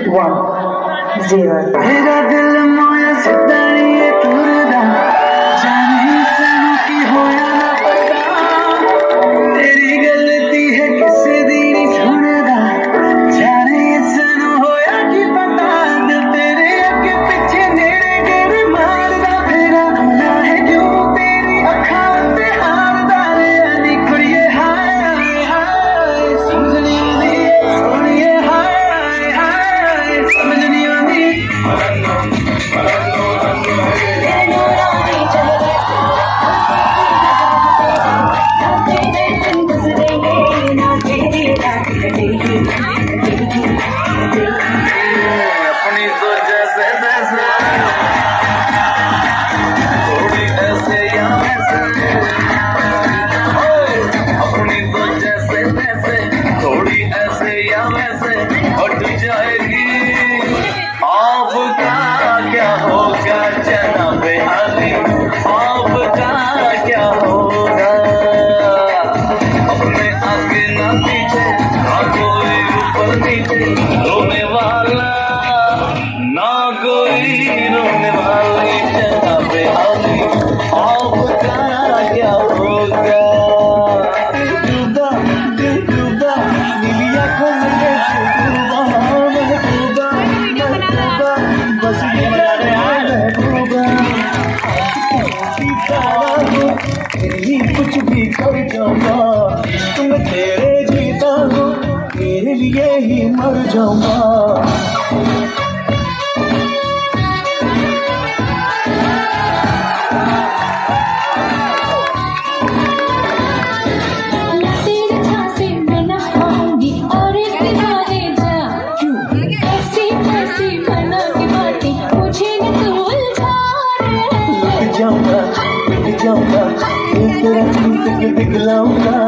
0. मेरा दिल मोया सिद्धा ये तुरदा जाने सनू की होया ना पता तेरी गलती है किसे दी नहीं सुनदा जाने सनू होया की पता तेरे अगे पीछे नेड़े गेड़े मारदा फेरा खुला है क्यों तेरी अखां ते हारदा रे नी कुड़िए हाय हाय समझ नहीं आती सोनिए हाय हाय समझ नहीं आती अपनी तो जैसे जैसे थोड़ी ऐसे या वैसे अपनी तो जैसे जैसे थोड़ी ऐसे या वैसे हट जाएगी आपका क्या होगा जनाबे अली आपका क्या होगा अपने आगे ना पीछे ना कोई ऊपर नीचे रोने वाला ना कोई रोने वाली जनाबे अली आपका क्या होगा डूबा दिल डूबा नीली आंखों में कैसे डूबा महबूबा महबूबा बस मेरा महबूबा तेरी कुछ भी कर जाऊंगा तुम तेरे जीता हो तेरे लिए ही मर जाऊंगा जाऊंगा तेरा दिखलाऊंगा